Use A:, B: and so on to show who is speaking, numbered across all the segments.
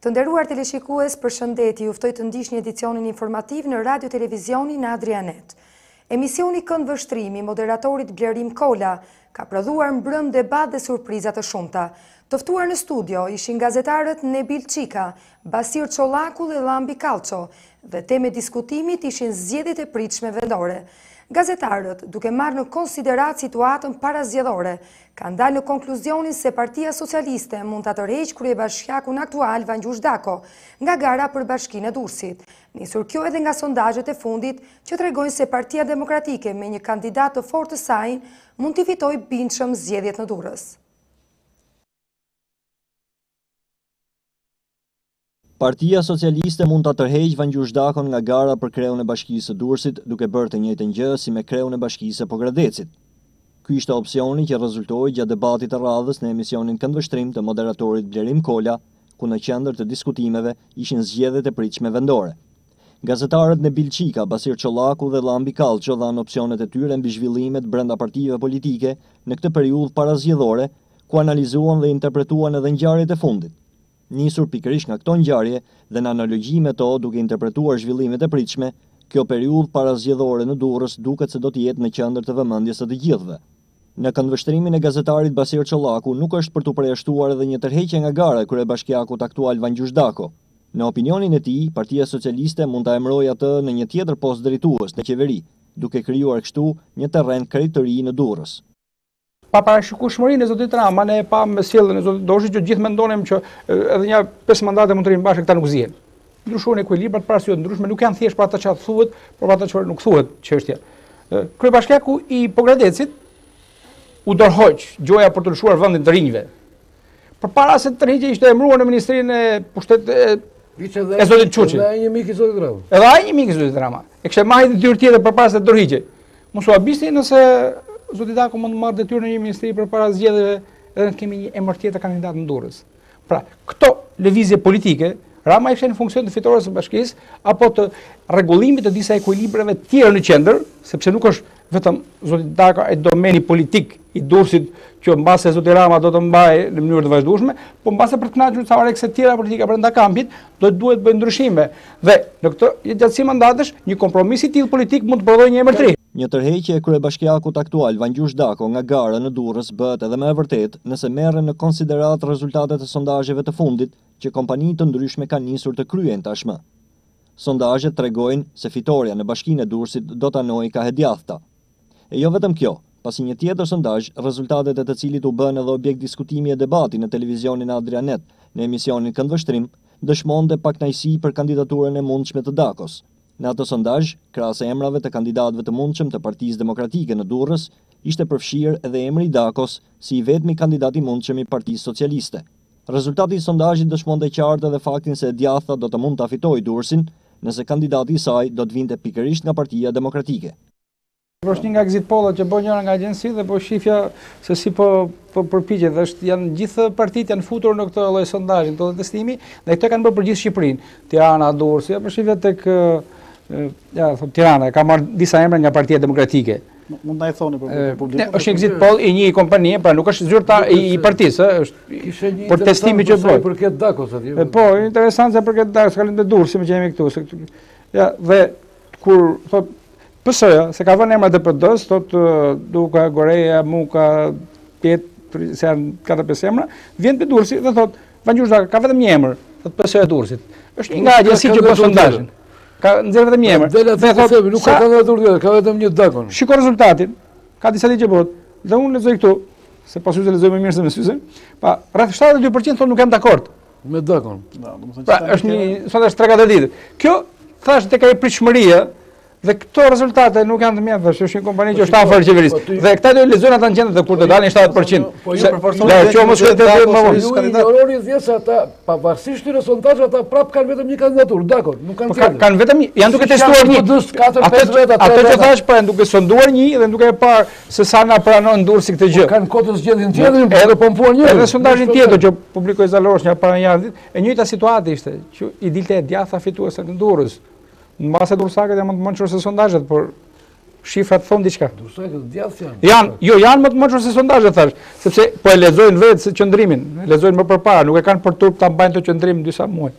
A: Të nderuar teleshikues, përshëndetje, ju ftoj të ndiqni edicionin informativ në Radio Televizionin Adrianet. Emisioni Kënd Vështrimi, moderatorit Blerim Kola, ka prodhuar mbrëm debat dhe surprizat të shumta. Të ftuar në studio ishin gazetarët Nebil Çika, Basir Çollaku dhe Llambi Kallço, dhe teme diskutimit ishin zgjedhjet e pritshme vendore. Gazetarët, duke marrë në konsiderat situatën parazgjedhore, kanë dalë në konkluzionin se Partia Socialiste mund të tërheqë kryebashkiakun aktual Vangjush Dako nga gara për Bashkinë e Durrësit. Nisur kjo edhe nga sondazhet e fundit që tregojnë se Partia Demokratike me një kandidat të fortë të saj mund t'i fitojë bindshëm zgjedhjet në Durrës.
B: Partia Socialiste mund të tërheqë Vangjush Dakon nga gara për kreun e Bashkisë së Durrësit, duke bërë të njëjtën gjë si me kreun e Bashkisë së Pogradecit. Ky ishte opsioni që rezultoi gjatë debatit të radhës në emisionin Kënd Vështrim të moderatorit Blerim Kola, ku në qendër të diskutimeve ishin zgjedhjet e pritshme vendore. Gazetarët Nebil Çika, Basir Çollaku dhe Llambi Kallço dhanë opsionet e tyre mbi zhvillimet brenda partive politike në këtë periudhë parazgjedhore, ku analizuan dhe interpretuan edhe ngjarjet e fundit. Nisur pikërisht nga këto ngjarje dhe në analogji me to duke interpretuar zhvillimet e pritshme, kjo periudhë parazgjedhore në Durrës duket se do të jetë në qendër të vëmendjes së të gjithëve. Në këndvështrimin e gazetarit Basir Çollaku nuk është për të përjashtuar edhe një tërheqje nga gara e kryebashkiakut aktual Vangjush Dako. Në opinionin e tij, Partia Socialiste mund ta emërojë atë në një tjetër post drejtues në qeveri, duke krijuar kështu një terren krejt të ri në Durrës.
C: Pa parashikueshmërinë e zotit Rama, ne pa me sjelljen e zotit Doshi që gjithë mendonim që edhe një 5 mandate mund të rinë bashkë këta nuk zihen. Ndryshuan ekuilibrat për arsye të ndryshme, nuk janë thjesht për ata që thuhet, por për ata që nuk thuhet çështja. Kryebashkiaku i Pogradecit u dorëhoq gjoja për të lëshuar vendin të rinjve. Përpara se të tërhiqej ishte emëruar në Ministrinë e Pushtetit e zotit Çuçi.
D: Edhe ai një mik i zotit Rama.
C: Edhe ai një mik i zotit Rama. E kishte marrë detyrë tjetër përpara se të dorëhiqej. Mos u habisni nëse zoti Dako mund të marrë detyrë në një ministri përpara zgjedhjeve edhe të kemi një emër tjetër kandidat në Durrës. Pra, këto lëvizje politike, Rama ishte në funksion të fitores së bashkisë apo të rregullimit të disa ekuilibrave të tjerë në qendër, sepse nuk është vetëm zoti Dako e domeni politik i Durrësit që mbase zoti Rama do të mbajë në mënyrë të vazhdueshme, po mbase për të kënaqur ca orë tjera politika brenda kampit, do të duhet bëjë ndryshime. Dhe në këtë gjatësi mandatesh, një kompromis i tillë politik mund të prodhojë një emër të ri.
B: Një tërheqje e kryebashkiakut aktual Vangjush Dako nga gara në Durrës bëhet edhe më e vërtet nëse merren në konsiderat rezultatet e sondazheve të fundit që kompani të ndryshme kanë nisur të kryen tashmë. Sondazhet tregojnë se fitoria në Bashkinë e Durrësit do ta anojë ka hedjathta. E jo vetëm kjo, pasi një tjetër sondazh, rezultatet e të cilit u bën edhe objekt diskutimi e debati në televizionin Adrianet në emisionin Kënd Vështrim, dëshmonte pakënaqësi për kandidaturën e mundshme të Dakos. Në atë sondazh, krahas emrave të kandidatëve të mundshëm të Partisë Demokratike në Durrës, ishte përfshirë edhe emri i Dakos si i vetmi kandidat i mundshëm i Partisë Socialiste. Rezultati i sondazhit dëshmonte qartë edhe faktin se djathta do të mund ta fitojë Durrësin nëse kandidati i saj do të vinte pikërisht nga Partia Demokratike.
C: Është një nga exit pollat që bën njëra nga agjenci dhe po shifja se si po përpiqet, janë gjithë partitë janë futur në këtë lloj sondazhi, në këtë testimi, dhe këto kanë bërë për gjithë Shqipërinë. Tirana, Durrës, ja po shifja tek Tirana, ka marrë disa emra nga Partia Demokratike.
E: Mund ta i thoni për publikun.
C: Është exit poll i një kompanie, pra nuk është zyrtar i partisë, është për testimin që bëj.
D: Përket Dakos atje.
C: Po, interesant se përket Dakos, kalojmë te Durrësi me që jemi këtu. Ja, dhe kur thot PS-ja, se ka vënë emrat e PD-s, thot Duka, Goreja, Muka, Pjet, se janë 4-5 emra, vjen te Durrësi dhe thot Vangjush Dako ka vetëm një emër, thot PS-ja e Durrësit. Është një nga agjenci që bën sondazhin. Ka nxjerr vetëm një emër.
D: Dhe thotë nuk ka kandidatur tjetër, ka vetëm një Dakon.
C: Shiko rezultatin. Ka disa ditë që bëhet. Dhe unë lexoj këtu, se pas syze lexoj më mirë se me syze. Pa, rreth 72% thonë nuk janë dakord
D: me Dakon.
C: Pra, është një sondazh 3-4 ditë. Kjo thash tek ai pritshmëria dhe këto rezultate nuk janë të mjafta, është një kompani që është afër qeverisë. Dhe këta do lexojnë ata në qendër dhe kur të dalin 7%.
E: Po jo për forcën
C: e që mos vetë më vonë.
D: Ignorori thjesht ata pavarësisht këtyre sondazheve ata prap kanë vetëm një kandidaturë, Dakon, nuk kanë tjetër.
C: Kanë vetëm janë duke testuar një. Ato që thash po janë duke sonduar një dhe duke e parë se sa na pranon Durrësi këtë gjë.
D: Kanë kodën zgjedhjen tjetër, edhe pompuan një.
C: Edhe sondazhin tjetër që publikoi Zalorosh një para një javë, e njëjta situatë ishte që i dilte e djatha fituese në Durrës. Në base Durrësakët janë më të mençur se sondazhet, por shifrat thonë diçka.
D: Janë
C: më të mëçur se sondazhet thash, sepse po e lexojnë vetë se qëndrimin, e lexojnë më përpara, nuk e kanë për turp ta mbajnë të qëndrim disa muaj.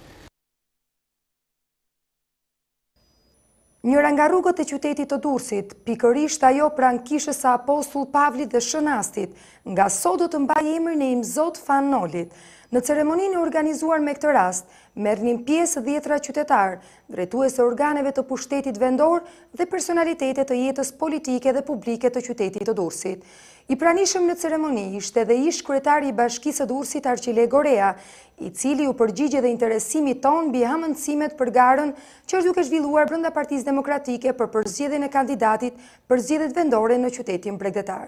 A: Njëra nga rrugët e qytetit të Durrësit, pikërisht ajo pranë kishës së Apostull Pavlit dhe Shënastit, nga sot do të mbajë emrin e Imzot Fanolit. Në ceremoninë e organizuar me këtë rast, merrnin pjesë 10 qytetarë, drejtues të organeve të pushtetit vendor dhe personalitete të jetës politike dhe publike të qytetit të Durrësit. I pranishëm në ceremoni ishte edhe ish kryetari i Bashkisë së Durrësit Arqile Gorea, i cili u përgjigje dhe interesimit ton mbi hamendësimet për garën që është duke zhvilluar brenda Partisë Demokratike për përzgjedhjen e kandidatit për zgjedhjet vendore në qytetin bregdetar.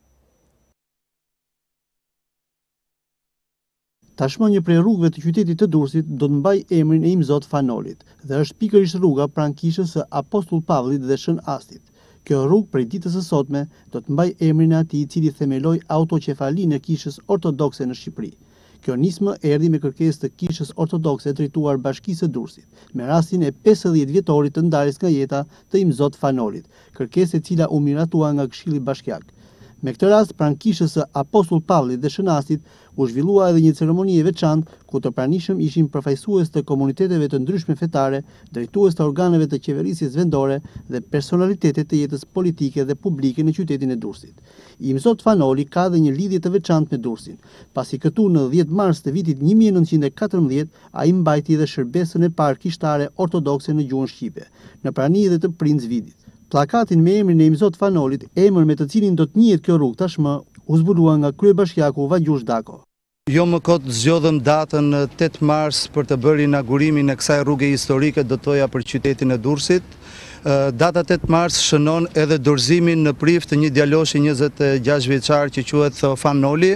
E: Tashmë një prej rrugëve të qytetit të Durrësit do të mbaj emrin e Imzot Fanolit dhe është pikërisht rruga pranë kishës së Apostull Pavlit dhe Shën Astit. Kjo rrugë prej ditës së sotme do të mbaj emrin e atij i cili themeloi autoqefalinë e kishës ortodokse në Shqipëri. Kjo nismë erdhi me kërkesë të kishës ortodokse drejtuar Bashkisë së Durrësit, me rastin e 50 vjetorit të ndarjes nga jeta të Imzot Fanolit, kërkesë e cila u miratua nga Këshilli Bashkiak. Me këtë rast, pranë kishës së Apostull Pavlit dhe Shënastit, u zhvillua edhe një ceremoni e veçantë ku të pranishëm ishin përfaqësues të komuniteteve të ndryshme fetare, drejtues të organeve të qeverisjes vendore dhe personalitete të jetës politike dhe publike në qytetin e Durrësit. Imzot Fanoli ka dhe një lidhje të veçantë me Durrësin, pasi këtu në 10 mars të vitit 1914 ai mbajti dhe shërbesën e parë kishtare ortodokse në gjuhën shqipe, në prani dhe të Princ Vidit. Plakatin me emrin e Imzot Fanolit, emër me të cilin do të njihet kjo rrugë tashmë, u zbulua nga kryebashkiaku Vagjush Dako.
F: Jo më kot zgjodhëm datën 8 mars për të bërë inaugurimin e kësaj rruge historike, do të thoja për qytetin e Durrësit. Data 8 mars shënon edhe dorëzimin në Priv të një djaloshi 26 vjeçar që quhet Fanoli.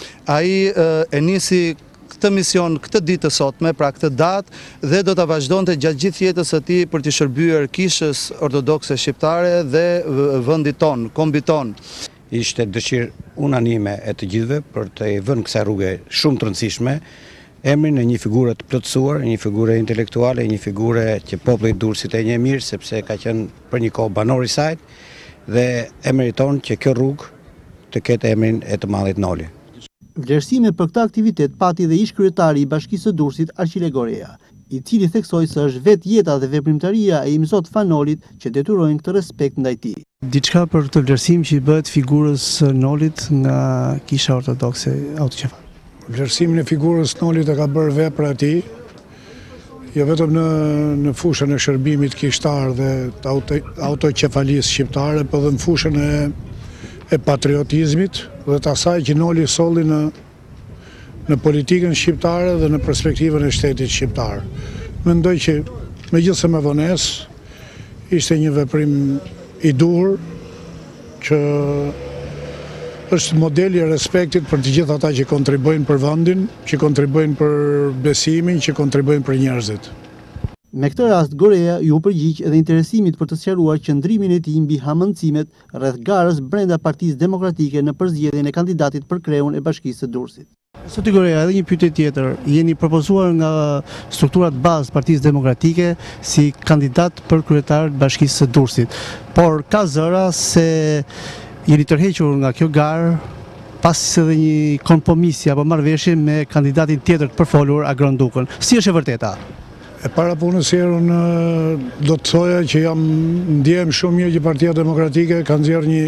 F: Ai e nisi këtë mision këtë ditë të sotme, pra këtë datë, dhe do ta vazhdonte gjatë gjithë jetës së tij për të shërbyer kishës ortodokse shqiptare dhe vendit ton, kombit ton.
G: Ishte dëshirë unanime e të gjithëve për të vënë kësaj rruge shumë të rëndësishme emrin e një figure të plotësuar, një figure intelektuale, një figure që populli i Durrësit e njeh mirë sepse ka qenë për një kohë banor i saj dhe e meriton që kjo rrugë të ketë emrin e të mallit Noli.
E: Vlerësime për këtë aktivitet pati dhe ish kryetari i Bashkisë së Durrësit Arqile Gorea, i cili theksoi se është vetë jeta dhe veprimtaria e Imzot Fanolit që detyrojnë këtë respekt ndaj tij.
H: Diçka për këtë vlerësim që i bëhet figurës Nolit nga kisha ortodokse autoqefal.
I: Vlerësimin e figurës Nolit e ka bërë vepra e tij, jo vetëm në fushën e shërbimit kishtar dhe të autoqefalisë shqiptare, por edhe në fushën e patriotizmit dhe të asaj që Noli solli në politikën shqiptare dhe në perspektivën e shtetit shqiptar. Mendoj që megjithëse me vonesë ishte një veprim i dur që është modeli i respektit për të gjithë ata që kontribuojnë për vendin, që kontribuojnë për besimin, që kontribuojnë për njerëzit.
E: Me këtë rast, Gorea ju përgjigj edhe interesimit për të sqaruar qëndrimin e tij mbi hamendësimet rreth garës brenda Partisë Demokratike në përzgjedhjen e kandidatit për kreun e Bashkisë së Durrësit.
H: Zoti Gorea, edhe një pyetje tjetër, jeni propozuar nga strukturat bazë Partisë Demokratike si kandidat për kryetar të Bashkisë së Durrësit, por ka zëra se jeni tërhequr nga kjo garë pas edhe një kompromisi apo marrëveshje me kandidatin tjetër të përfolur Agron Dukën. Si është e vërteta?
I: E para punës herën do të thoja që ndjehem shumë mirë që Partia Demokratike ka nxjerrë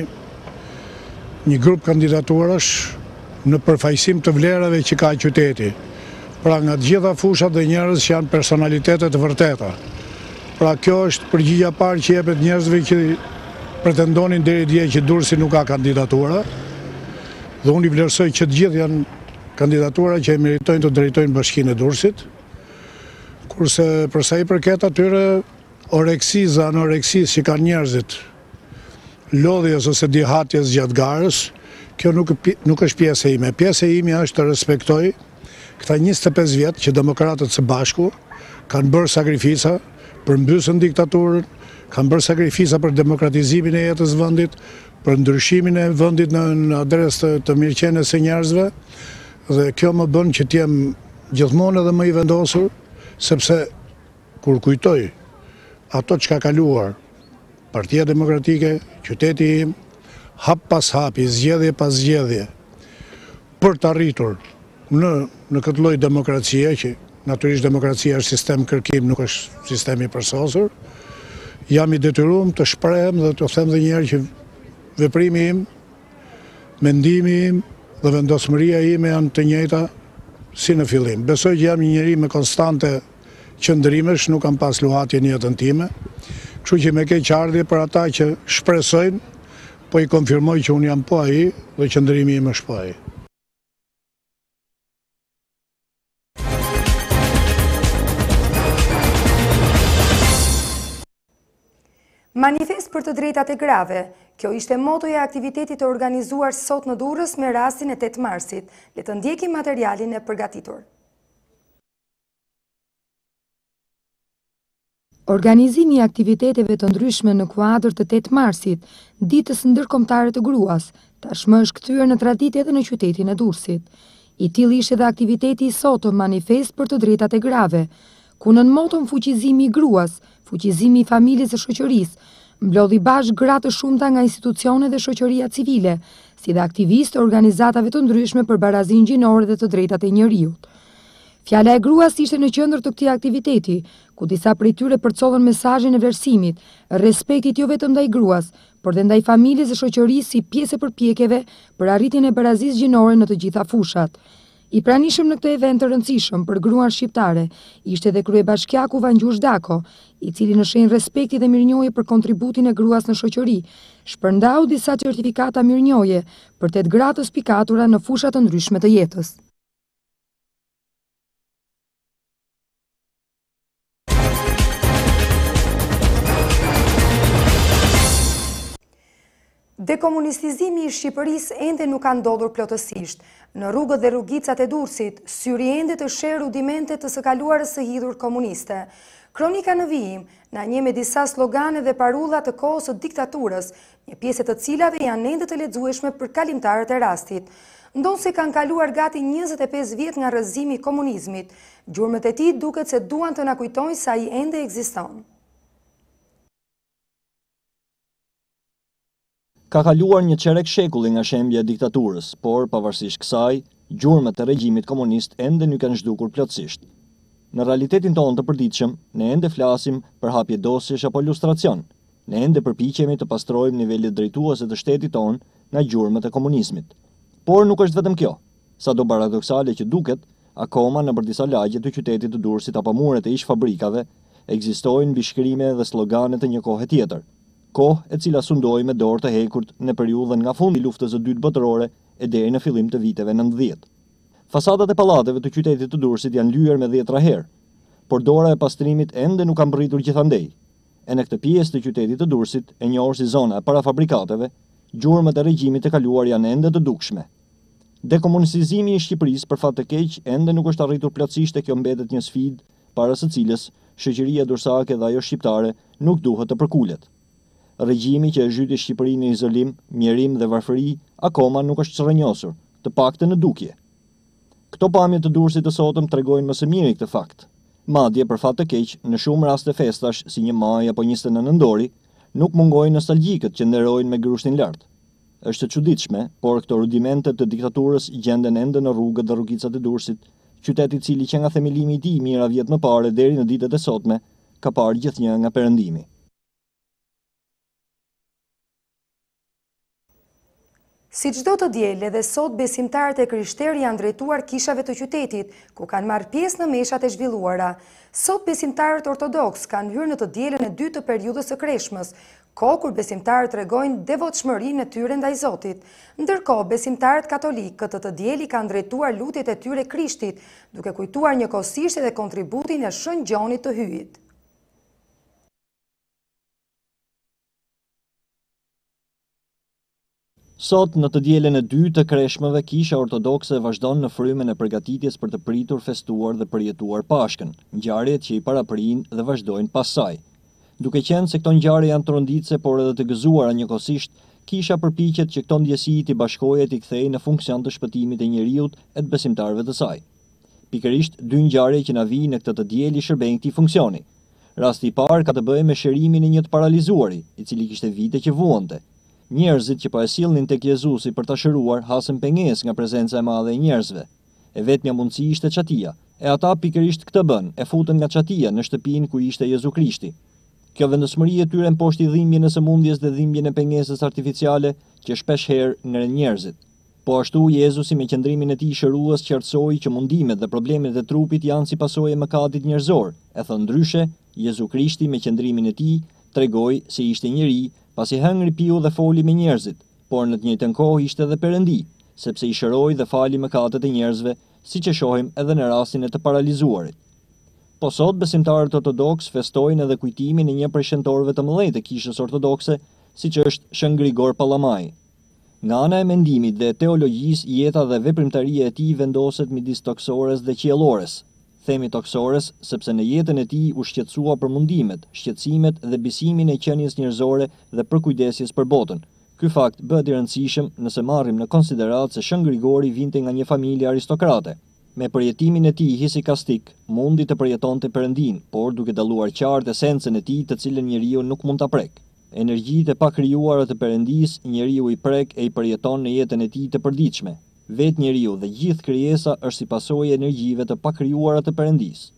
I: një grup kandidaturash në përfaqësim të vlerave që ka qyteti. Pra nga të gjitha fushat dhe njerëz që janë personalitetet të vërteta. Pra kjo është përgjigjja parë që jepet njerëzve që pretendonin deri dje që Durrësi nuk ka kandidatura. Dhe unë i vlerësoj që të gjithë janë kandidatura që e meritojnë të drejtojnë Bashkinë e Durrësit. Kurse përsa i përket atyre oreksisë, anoreksisë që kanë njerëzit, lodhjes ose dihatjes gjatë garës, kjo nuk është pjesë e ime. Pjesë e ime është të respektoj këta 25 vjetë që demokratët së bashku kanë bërë sakrifica për mbysën diktaturën, kanë bërë sakrifica për demokratizimin e jetës vendit, për ndryshimin e vendit në adresë të mirëqenies së njerëzve, dhe kjo më bën që t'jem gjithmonë edhe më i vendosur, sepse kur kujtoj ato që ka kaluar Partia Demokratike, qyteti im, hap pas hapi, zgjedhje pas zgjedhje, për të arritur në këtë lloj demokracie, që natyrisht demokracia është sistem kërkim, nuk është sistemi përsosur, jam i detyruar të shprehem dhe të them edhe një herë që veprimi im, mendimi im dhe vendosmëria ime janë të njëjta si në fillim. Besoj që jam një njeri me konstante qëndrimesh, nuk kam pas luhatje në jetën time, kështu që me keqardhje për ata që shpresojnë, po i konfirmoj që unë jam po ai dhe qëndrimi im është po ai.
A: Manifest për të drejtat e grave. Kjo ishte motoja e aktivitetit të organizuar sot në Durrës me rastin e 8 marsit. Le të ndjekim materialin e përgatitur. Organizimi i aktiviteteve të ndryshme në kuadër të 8 marsit, ditës ndërkombëtare të gruas, tashmë është kthyer në traditë edhe në qytetin e Durrësit. I tillë ishte edhe aktiviteti i sotëm manifest për të drejtat e grave, ku nën moton fuqizimi i gruas, fuqizimi i familjes dhe shoqërisë, mblodhi bashkë gra të shumta nga institucionet dhe shoqëria civile, si dhe aktivistë të organizatave të ndryshme për barazinë gjinore dhe të drejtat e njerëzit. Fjala e gruas ishte në qendër të këtij aktiviteti, ku disa prej tyre përcollën mesazhin e vlerësimit, respektit jo vetëm ndaj gruas, por dhe ndaj familjes dhe shoqërisë si pjesë e përpjekjeve për arritjen e barazisë gjinore në të gjitha fushat. I pranishëm në këtë event të rëndësishëm për gruan shqiptare ishte edhe kryebashkiaku Vangjush Dako, i cili në shenjë respekti dhe mirënjohje për kontributin e gruas në shoqëri, shpërndau disa certifikata mirënjohje për 8 gra të spikatura në fusha të ndryshme të jetës. Dekomunistizimi i Shqipërisë ende nuk ka ndodhur plotësisht. Në rrugët dhe rrugicat e Durrësit, syri ende të sherr rudimente të së kaluarës së hidhur komuniste. Kronika në vijim na njeh me disa slogane dhe parulla të kohës së diktaturës, një pjesë të cilave janë ende të lexueshme për kalimtarët e rastit. Ndonse kanë kaluar gati 25 vjet nga rrëzimi i komunizmit, gjurmët e tij duket se duan të na kujtojnë se ai ende ekziston.
B: Ka kaluar një qerek shekulli nga shembja e diktaturës, por pavarësisht kësaj, gjurmët e regjimit komunist ende nuk kanë zhdukur plotësisht. Në realitetin tonë të përditshëm, ne ende flasim për hapjedosjesh apo lustracion. Ne ende përpiqemi të pastrojmë nivelet drejtuese të shtetit tonë nga gjurmët e komunizmit. Por nuk është vetëm kjo. Sado paradoksale që duket, akoma nëpër disa lagje të qytetit të Durrësit apo muret e ish fabrikave, ekzistojnë bishkrime dhe slogane të një kohe tjetër. Kohë e cila sundoi me dorë të hekurt në periudhën nga fundi i luftës së dytë botërore e deri në fillim të viteve 90. Fasadat e pallateve të qytetit të Durrësit janë lyer me 10 herë, por dora e pastrimit ende nuk ka mbërritur gjithandej. E në këtë pjesë të qytetit të Durrësit, e njohur si zona e parafabrikateve, gjurmët e regjimit të kaluar janë ende të dukshme. Dekomunistizimi i Shqipërisë për fat të keq ende nuk është arritur plotësisht e kjo mbetet një sfidë para së cilës shoqëria durrësake dhe ajo shqiptare nuk duhet të përkulet. Regjimi që e zhyti Shqipërinë në izolim, mjerim dhe varfëri akoma nuk është çrrënjosur, të paktën në dukje. Këto pamje të Durrësit të sotëm tregojnë më së miri këtë fakt. Madje për fat të keq, në shumë raste festash si 1 maj apo 29 nëntori, nuk mungojnë nostalgjikët që nderojnë me grushtin lart. Është e çuditshme, por këto rudimente të diktaturës gjenden ende në rrugët dhe rrugicat e Durrësit, qyteti i cili që nga themelimi i tij mira vjet më parë deri në ditët e sotme ka parë gjithnjë nga perëndimi.
A: Si çdo të diel, edhe sot besimtarët e krishterë janë drejtuar kishave të qytetit, ku kanë marrë pjesë në meshat e zhvilluara. Sot besimtarët ortodoks kanë hyrë në të dielën e dytë të periudhës së Kreshmës, kohë kur besimtarët tregojnë devotshmërinë e tyre ndaj Zotit. Ndërkohë, besimtarët katolik këtë të diel i kanë drejtuar lutjet e tyre Krishtit, duke kujtuar njëkohësisht edhe kontributin e Shën Gjonit të Hyjit.
B: Sot, në të dielën e dytë të Kreshmëve, kisha ortodokse vazhdon në frymën e përgatitjes për të pritur, festuar dhe përjetuar Pashkën, ngjarjet që i paraprin dhe vazhdojnë pas saj. Duke qenë se këto ngjarje janë tronditse por edhe të gëzuara njëkohësisht, kisha përpiqet që këto ndjesi t'i bashkojë e t'i kthejë në funksion të shpëtimit e njerëzit e të besimtarëve të saj. Pikërisht, 2 ngjarje që na vijnë në këtë të diel i shërbejnë këtij funksioni. Rasti I parë ka të bëjë me shërimin e një të paralizuari, I cili kishte vite që vuante. Njerëzit që po e sillnin tek Jezusi për ta shëruar hasën pengesë nga prezenca e madhe e njerëzve. E vetmja mundësi ishte çatia, e ata pikërisht këtë bën, e futën nga çatia në shtëpinë ku ishte Jezu Krishti. Kjo vendosmëri e tyre mposhti dhimbjen e sëmundjes dhe dhimbjen e pengesës artificiale që shpesh herë ngren njerëzit. Po ashtu Jezusi me qëndrimin e tij shërues qartësoi që mundimet dhe problemet e trupit janë si pasojë e mëkatit njerëzor. E thënë ndryshe, Jezu Krishti me qëndrimin e tij tregoi se ishte njeri, pasi hëngri, piu dhe foli me njerëzit, por në të njëjtën kohë ishte edhe Perëndi, sepse I shëroi dhe fali mëkatet e njerëzve, siç e shohim edhe në rastin e të paralizuarit. Po sot besimtarët ortodoks festojnë edhe kujtimin e një prej shëntorëve të mëdhenj të kishës ortodokse, siç është Shën Grigor Pallamai. Nga ana e mendimit dhe teologjisë, jeta dhe veprimtaria e tij vendoset midis toksores dhe qiellores. Themi toksores sepse në jetën e tij u shqetësua për mundimet, shqetësimet dhe besimin e qenies njerëzore dhe për kujdesjes për botën. Ky fakt bëhet I rëndësishëm nëse marrim në konsiderat se Shën Grigori vinte nga një familje aristokrate. Me përjetimin e tij hisikastik, mundi të përjetonte Perëndin, por duke dalluar qartë esencën e tij të cilën njeriu nuk mund ta prek. Energjitë e pakrijuara të Perëndis, njeriu I prek e I përjeton në jetën e tij të përditshme. Vetë njeriu dhe gjithë krijesa është si pasojë e energjive të pakrijuara të Perëndis.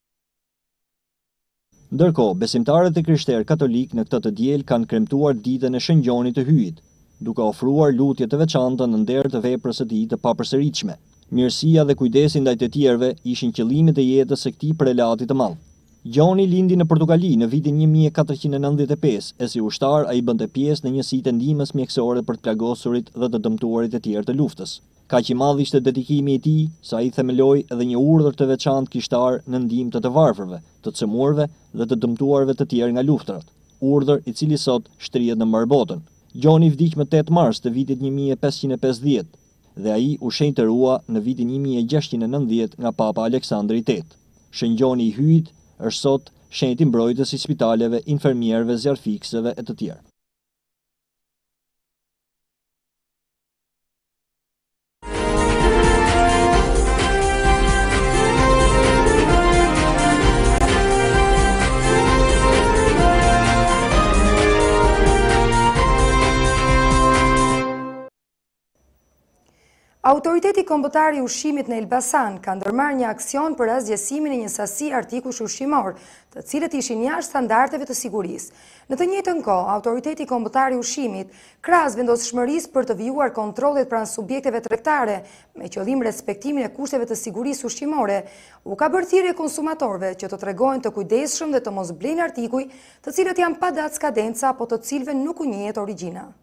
B: Ndërkohë, besimtarët e krishterë katolik në këtë të diel kanë kremtuar ditën e Shëngjonit të Hyjit, duke ofruar lutje të veçanta në nder të veprës së tij të papërsëritshme. Mirësia dhe kujdesi ndaj të tjerëve ishin qëllimet e jetës së këtij prelati të madh. Gjoni lindi në Portugali në vitin 1495 e si ushtar ai bënte pjesë në njësitë e ndihmës mjekësore për të plagosurit dhe të dëmtuarit e tjerë të luftës. Kaq I madh ishte dedikimi I tij sa ai themeloi edhe një urdhër të veçantë kishtar në ndihmë të varfërve, të cëmurve dhe të dëmtuarve të tjerë nga luftrat, urdhër I cili sot shtrihet në mbar botën. Gjoni vdiq më 8 mars të vitit 1550 dhe ai u shenjtërua në vitin 1690 nga Papa Aleksandri VIII. Shëngjoni I Hyjit është sot shenjti mbrojtës I spitaleve, infermierëve, zjarfikseve e të tjerë.
A: Autoriteti kombëtar I ushqimit në Elbasan ka ndërmarrë një aksion për asgjësimin e një sasi artikush ushqimor, të cilët ishin jashtë standardeve të sigurisë. Në të njëjtën kohë, Autoriteti kombëtar I ushqimit krahas vendosshmërisë për të vijuar kontrollet pranë subjekteve tregtare me qëllim respektimin e kushteve të sigurisë ushqimore, u ka bërë thirrje konsumatorëve që të tregojnë të kujdesshëm dhe të mos blejnë artikuj të cilët janë pa datë skadenca apo të cilëve nuk u njihet origjina.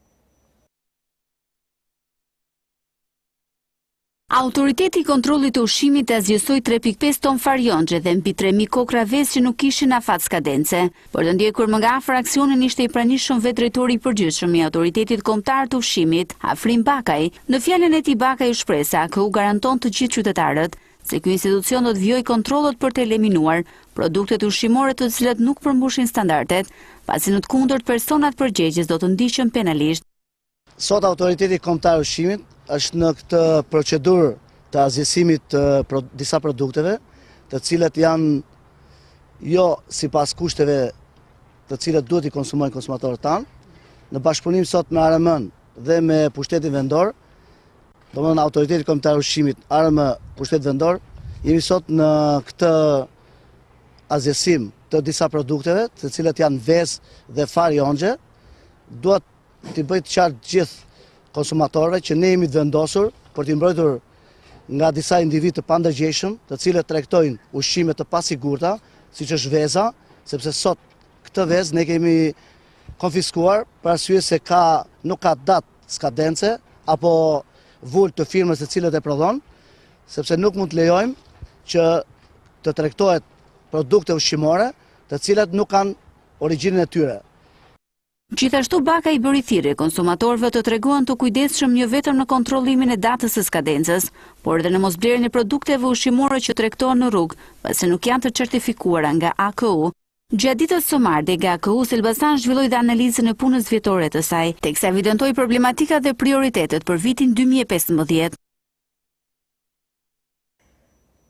J: Autoriteti I kontrollit të ushqimit asgjësoi 3.5 ton farionxhe dhe mbi 3.000 kokra vezë që nuk kishin afat skadence. Për të ndjekur më nga afër aksionin ishte I pranishëm vetë drejtori I përgjithshëm I Autoritetit Kombëtar të Ushqimit, Afrim Bakaj. Në fjalën e tij Bakaj u shpreh se AKU garanton të gjithë qytetarët se ky institucion do të vijojë kontrollet për të eliminuar produktet ushqimore të cilat nuk përmbushin standardet, pasi në të kundërt personat përgjegjës do të ndiqen penalisht.
K: Sot Autoriteti Kombëtar të Ushqimit është në këtë procedurë të asgjësimit të disa produkteve, të cilët janë jo sipas kushteve të cilët duhet I konsumojnë konsumatorët tanë, në bashkëpunim sot me ARM dhe me pushtetin vendor, domethënë Autoriteti Kombëtar të Ushqimit, ARM, pushtet vendor, jemi sot në këtë asgjësim të disa produkteve, të cilët janë vezë dhe farionxhe. Duhet t'i bëjë të qartë gjithë konsumatorëve që ne jemi të vendosur për t'i mbrojtur nga disa individ të pandërgjeshëm, të cilët tregtojnë ushqime të pasigurta, siç është veza, sepse sot këtë vezë ne kemi konfiskuar për arsye se nuk ka datë skadence apo vulë të firmës të cilët e prodhon, sepse nuk mund të lejojmë që të tregtohet produkte ushqimore të cilat nuk kanë origjinën e tyre.
J: Gjithashtu Baka I bëri thirrje konsumatorëve të tregohen të kujdesshëm jo vetëm në kontrollimin e datës së skadencës, por edhe në mosblerjen e produkteve ushqimore që tregtohen në rrugë, pasi nuk janë të certifikuara nga AKU. Gjatë ditës së marrë, nga AKU Elbasan zhvilloi dhe analizën e punës vjetore të saj, teksa evidentoi problematika dhe prioritetet për vitin 2015.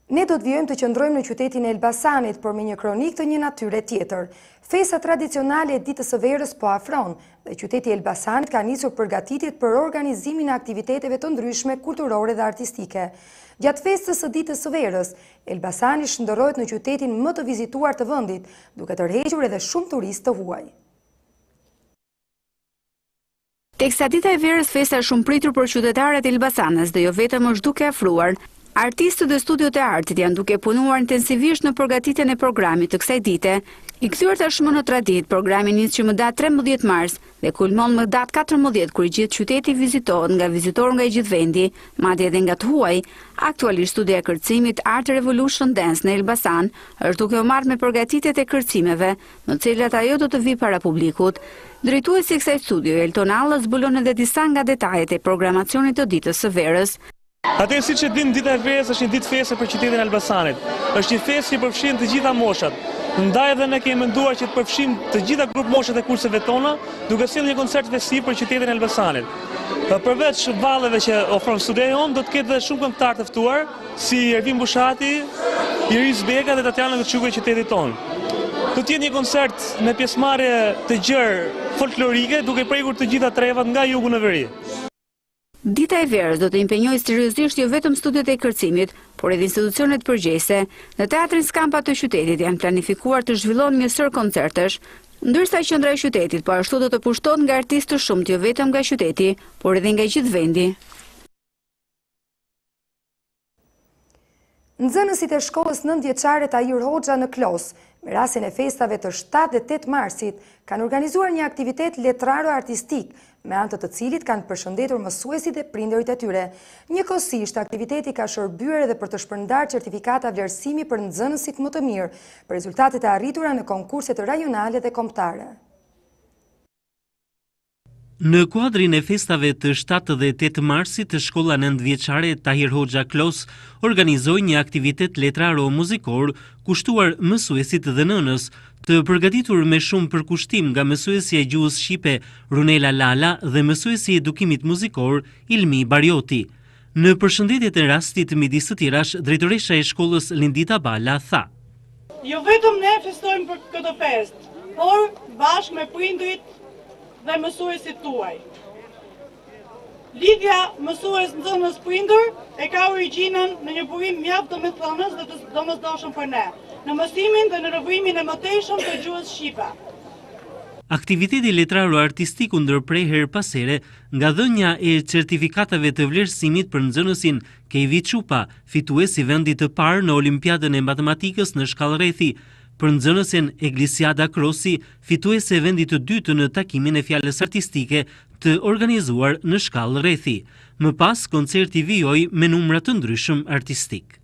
A: Ne do të vijojmë të qëndrojmë në qytetin e Elbasanit, por me një kronik të një natyre tjetër. Festa tradicionale e ditës së verës po afron dhe qyteti i Elbasanit ka nisur përgatitjet për organizimin e aktiviteteve të ndryshme kulturore dhe artistike. Gjatë festës së ditës së verës, Elbasani shndërrohet në qytetin më të vizituar të vendit, duke tërhequr edhe shumë turistë të huaj.
J: Teksa dita e verës, festa shumë pritur për qytetarët e Elbasanës dhe jo vetëm është duke afruar. Artistët dhe studiot e artit janë duke punuar intensivisht në përgatitjen e programit të kësaj dite. I kthyer tashmë në traditë, programi nis që më datë 13 mars dhe kulmon më datë 14 kur i gjithë qyteti vizitohet nga vizitorë nga i gjithë vendi, madje edhe nga të huaj. Aktualisht studia e kërcimit Art Revolution Dance në Elbasan është duke u marrë me përgatitjet e kërcimeve, në të cilat ajo do të vijë para publikut. Drejtuesi i kësaj studio, Elton Alla, zbulon edhe disa nga detajet e programacionit të ditës së verës.
L: Atëherë, siç e dinë, dita e verës është një ditë feste për qytetin e Elbasanit. Është një festë që përfshin të gjitha moshat. Ndaj edhe ne kemi menduar që të përfshim të gjitha grup moshat e kurseve tona, duke sjellë një koncert festiv për qytetin e Elbasanit. Përveç valleve që ofron studia jonë, do të ketë edhe shumë këngëtarë të ftuar, si Ervin Bushati, Iris Beka dhe Tatiana Gëçuku e qytetit tonë. Do të jetë një koncert me pjesëmarrje të gjerë folklorike, duke prekur të gjitha trevat nga jugu në veri.
J: Dita e verës do të impenjojë seriozisht jo vetëm studiot e kërcimit, por edhe institucionet përgjegjëse. Në teatrin Skampa të qytetit janë planifikuar të zhvillohen njësër koncertesh, ndërsa qendra e qytetit po ashtu do të pushtohet nga artistë të shumtë jo vetëm nga qyteti, por edhe nga gjithë vendi.
A: Nxënësit e shkollës 9 vjeçare Tahir Hoxha në Klos, me rastin e festave të 7 dhe 8 marsit, kanë organizuar një aktivitet letraro-artistik, me anë të cilit kanë përshëndetur mësuesit dhe prindërit e tyre. Njëkohësisht, aktiviteti ka shërbyer edhe për të shpërndarë certifikata vlerësimi për nxënësit më të mirë, për rezultatet e arritura në konkurset rajonale dhe kombëtare.
M: Në kuadrin e festave të 7 dhe 8 marsit, shkolla 9 vjeçare Tahir Hoxha Klos organizoi një aktivitet letraro-muzikor kushtuar mësuesit dhe nënës, të përgatitur me shumë përkushtim nga mësuesi e gjuhës shqipe Runela Lala dhe mësuesi i edukimit muzikor Ilmi Barioti. Në përshëndetjet e rastit midis të tjerash, drejtoresha e shkollës Lindita Bala tha:
N: Jo vetëm ne festojmë për këtë festë, por bashkë me prindrit dhe mësuesit tuaj. Lidhja mësues-nxënës prindër e ka origjinën në një burim mjaft domethënës dhe të domosdoshëm për ne, në mësimin dhe në rrëvimin e mëtejshëm të gjuhës shqipe.
M: Aktiviteti letraro-artistik u ndërprej her pas here nga dhënia e certifikatave të vlerësimit për nxënësin Kejvi Çupa, fituesi vendit të parë në Olimpiadën e matematikës në shkallë rrethi, për nxënësen Eglisiada Krosi, fituese e vendit të dytë në takimin e fjalës artistike të organizuar në shkallë rrethi. Më pas, koncerti vijoi me numra të ndryshëm artistik.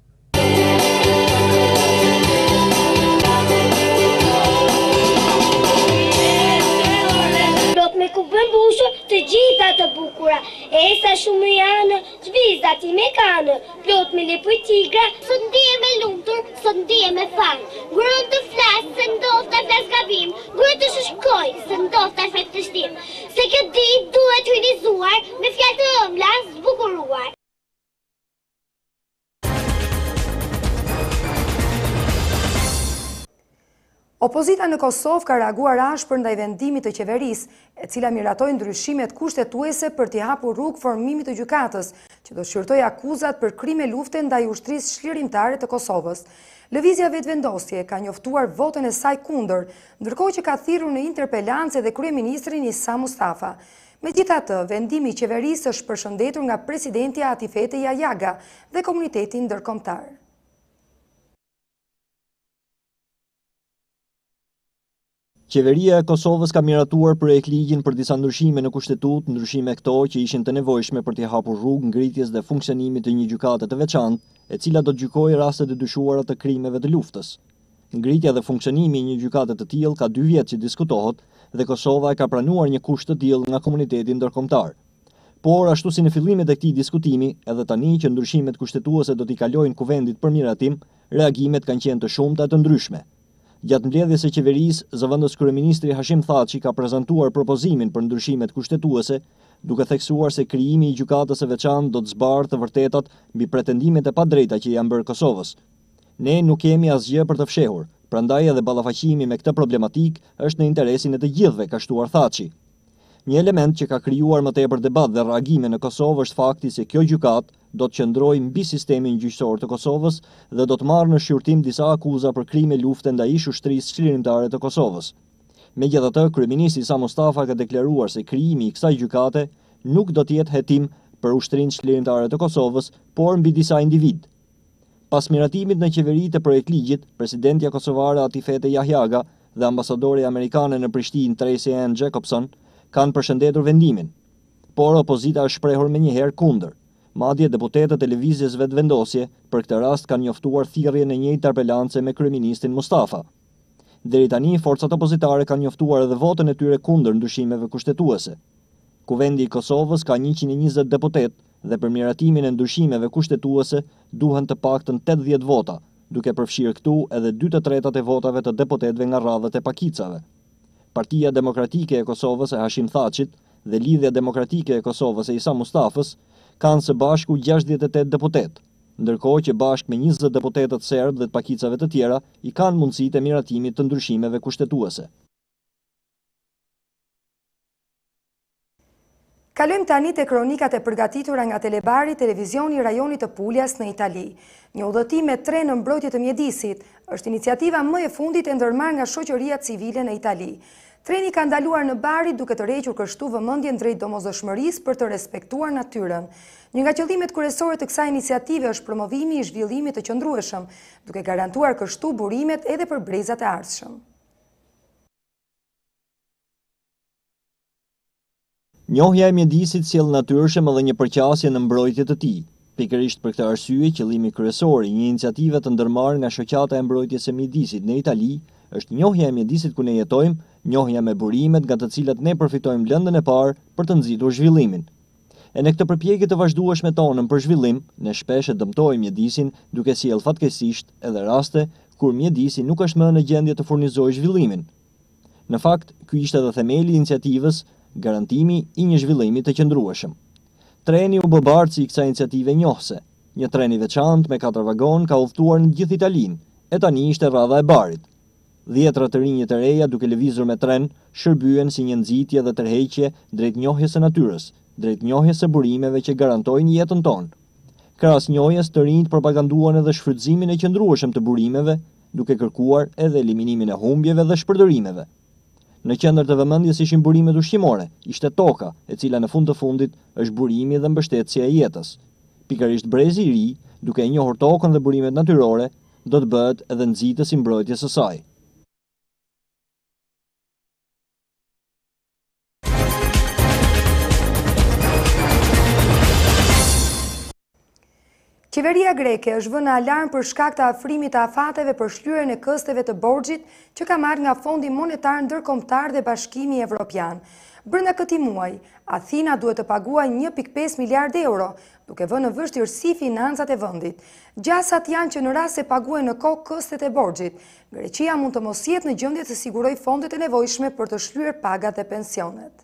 O: Me ku bën bushë të gjitha të bukura, esa shumë janë, zhvizda ti me kanë, plot me lepë tigra, sot ndihem e lumtur, sot ndihem e fal. Gurën të flas, se ndofta flas gabim, gurën të shkoj, se ndofta flet të shtim. Se kjo ditë duhet hyjnizuar me fjalë të ëmbla, zbukuruar.
A: Opozita në Kosovë ka reaguar ashpër ndaj vendimit të qeverisë, e cila miratoi ndryshimet kushtetuese për t'i hapur rrugë formimit të gjykatës, që do shqyrtojë akuzat për krime lufte ndaj ushtrisë çlirimtare të Kosovës. Lëvizja vetëvendosje ka njoftuar votën e saj kundër, ndërkohë që ka thirrur në interpelancë edhe kryeministrin Isa Mustafa. Megjithatë, vendimi i qeverisë është përshëndetur nga presidenti Atifete Jajaga dhe komuniteti ndërkombëtar.
B: Qeveria e Kosovës ka miratuar projektligjin për disa ndryshime në kushtetut, ndryshime këto që ishin të nevojshme për t'i hapur rrugë ngritjes dhe funksionimit të një gjykate të veçantë, e cila do të gjykojë rastet e dyshuara të krimeve të luftës. Ngritja dhe funksionimi i një gjykate të tillë ka 2 vjet që diskutohet dhe Kosova e ka pranuar një kusht të tillë nga komuniteti ndërkombëtar. Por ashtu si në fillimet e këtij diskutimi, edhe tani që ndryshimet kushtetuese do t'i kalojnë kuvendit për miratim, reagimet kanë qenë të shumta e të ndryshme. Gjatë mbledhjes së qeverisë, zëvendës kryeministri Hashim Thaçi ka prezantuar propozimin për ndryshimet kushtetuese, duke theksuar se krijimi i gjykatës së veçantë do të zbardhë të vërtetat mbi pretendimet e padrejta që janë bërë Kosovës. Ne nuk kemi asgjë për të fshehur, prandaj edhe ballafaqimi me këtë problematik është në interesin e të gjithëve, ka shtuar Thaçi. Një element që ka krijuar më tepër debat dhe reagime në Kosovë është fakti se kjo gjykatë do të qëndrojë mbi sistemin gjyqësor të Kosovës dhe do të marrë në shqyrtim disa akuza për krime lufte ndaj ushtrisë çlirimtare të Kosovës. Megjithatë, kryeministri Sa Mustafa ka deklaruar se krijimi i kësaj gjykate nuk do të jetë hetim për ushtrinë çlirimtare të Kosovës, por mbi disa individ. Pas miratimit në qeveri të projektligjit, presidentja kosovare Atifete Jahjaga dhe ambasadori amerikane në Prishtinë Tracy Ann Jacobson kanë përshëndetur vendimin, por opozita është shprehur menjëherë kundër. Madje deputetët e lëvizjes vetëvendosje për këtë rast kanë njoftuar thirrjen e një interpelance me kryeministrin Mustafa. Deri tani, forcat opozitare kanë njoftuar edhe votën e tyre kundër ndryshimeve kushtetuese. Kuvendi i Kosovës ka 120 deputet dhe për miratimin e ndryshimeve kushtetuese duhen të paktën 80 vota, duke përfshirë këtu edhe 2/3 e votave të deputetëve nga radhët e pakicave. Partia Demokratike e Kosovës e Hashim Thaçit dhe Lidhja Demokratike e Kosovës e Isa Mustafës kanë së bashku 68 deputet, ndërkohë që bashkë me 20 deputetët serb dhe të pakicave të tjera i kanë mundësitë e miratimit të ndryshimeve kushtetuese.
A: Kalojmë tani te kronikat e përgatitura nga Telebari, televizioni i rajonit të Puljas në Itali. Një udhëtim me tren në mbrojtje të mjedisit është iniciativa më e fundit e ndërmarrë nga shoqëria civile në Itali. Treni ka ndaluar në Bari duke të rrequr kështu vëmendjen drejt domosdoshmërisë për të respektuar natyrën. Një nga qëllimet kryesore të kësaj iniciative është promovimi i zhvillimit të qëndrueshëm, duke garantuar kështu burimet edhe për brezat e ardhshëm.
B: Njohja e mjedisit sjell natyrshëm edhe një përqasje në mbrojtje të tij. Pikërisht për këtë arsye, qëllimi kryesor i një iniciative të ndërmarrë nga shoqata e mbrojtjes së mjedisit në Itali është njohja e mjedisit ku ne jetojmë, njohja me burimet nga të cilat ne përfitojmë lëndën e parë për të nxitur zhvillimin. E në këtë përpjekje të vazhdueshme tonën për zhvillim, ne shpesh e dëmtojmë mjedisin duke sjellë fatkeqësisht edhe raste kur mjedisi nuk është më në gjendje të furnizojë zhvillimin. Në fakt, ky ishte edhe themeli i iniciativës, garantimi i një zhvillimi të qëndrueshëm. Treni u bë bartësi i kësaj iniciative njohse. Një tren i veçantë me 4 vagon ka udhëtuar në gjithë Italinë, e tani ishte rradha e Barit. 10 të rinj të reja duke lëvizur me tren shërbyen si një nxitje dhe tërheqje drejt njohjes së natyrës, drejt njohjes së burimeve që garantojnë jetën tonë. Krahas njohjes, të rinjt propaganduan edhe shfrytëzimin e qëndrueshëm të burimeve, duke kërkuar edhe eliminimin e humbjeve dhe shpërdorimeve. Në qendër të vëmendjes ishin burimet ushqimore, ishte toka, e cila në fund të fundit është burimi dhe mbështetësia e jetës. Pikërisht brezi i ri, duke e njohur tokën dhe burimet natyrore, do të bëhet edhe nxitës i mbrojtjes së saj.
A: Qeveria greke është vënë alarm për shkak të afrimit të afateve për shlyerjen e kësteve të borxhit që ka marrë nga Fondi Monetar Ndërkombëtar dhe Bashkimi Evropian. Brenda këtij muaji, Athina duhet të paguajë 1.5 miliardë euro, duke vënë në vështirësi financat e vendit. Gjasat janë që në rast se paguajnë në kohë këstet e borxhit, Greqia mund të mos jetë në gjendje të sigurojë fondet e nevojshme për të shlyer pagat e pensionet.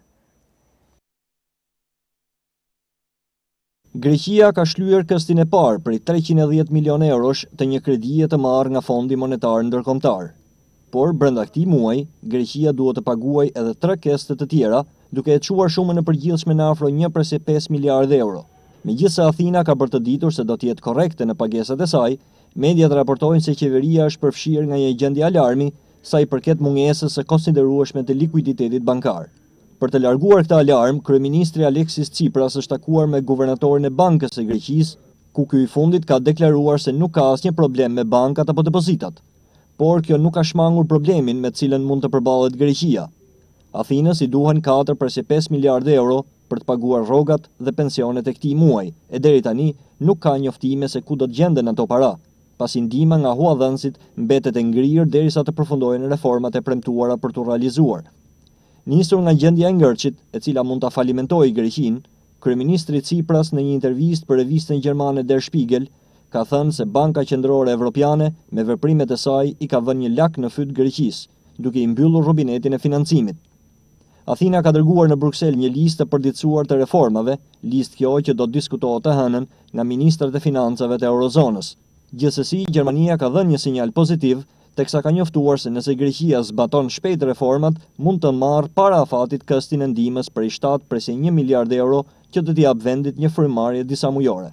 B: Greqia ka shlyer këstin e parë prej 310 milion eurosh të një kredie të marrë nga Fondi Monetar Ndërkombëtar. Por brenda këtij muaji, Greqia duhet të paguajë edhe 3 këste të tjera, duke e çuar shumën e përgjithshme në afro 1.5 miliardë euro. Megjithse Athina ka bërë të ditur se do të jetë korrekte në pagesat e saj, mediat raportojnë se qeveria është përfshirë nga një gjendje alarmi sa i përket mungesës së konsiderueshme të likuiditetit bankar. Për të larguar këtë alarm, kryeministri Alexis Tsipras është takuar me guvernatorin e Bankës së Greqisë, ku ky i fundit ka deklaruar se nuk ka asnjë problem me bankat apo depozitat. Por kjo nuk ka shmangur problemin me të cilën mund të përballet Greqia. Athinës i duhen 4.5 miliardë euro për të paguar rrogat dhe pensionet e këtij muaji, e deri tani nuk ka njoftime se ku do të gjenden ato para, pasi ndihma nga huadhënësit mbetet e ngrirë derisa të përfundojnë reformat e premtuara për të realizuar. Nisur nga gjendja e ngërçit, e cila mund ta falimentojë Greqinë, kryeministri Tsipras në një intervistë për revistën gjermane Der Spiegel ka thënë se Banka Qendrore Evropiane me veprimet e saj i ka vënë një lak në fyt Greqisë, duke i mbyllur robinetin e financimit. Athina ka dërguar në Bruksel një listë të përditësuar të reformave, listë kjo që do të diskutohet të hënën nga ministrat e financave të Eurozonës. Gjithsesi, Gjermania ka dhënë një sinjal pozitiv, teksa ka njoftuar se nëse Greqia zbaton shpejt reformat, mund të marrë para afatit këstin e ndihmës prej 7.1 miliard euro që do t'i jap vendit një frymarrje disa mujore.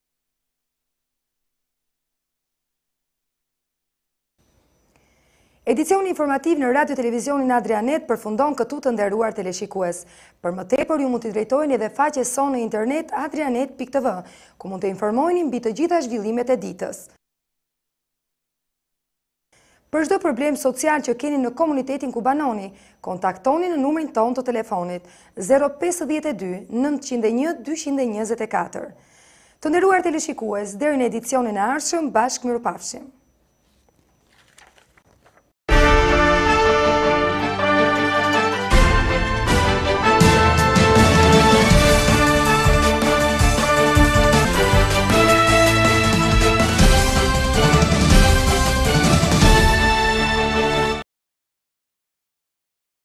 A: Edicioni informativ në radio televizionin Adrianet përfundon këtu të nderuar teleshikues. Për më tepër ju mund t'i drejtojeni edhe faqes sonë në internet adrianet.tv, ku mund të informojeni mbi të gjitha zhvillimet e ditës. Për çdo problem social që keni në komunitetin kubanoni, kontaktoni në numrin ton të telefonit 052 901 224. Të nderuar teleshikues, deri në edicionin e ardhshëm, bashkë mirupafshim.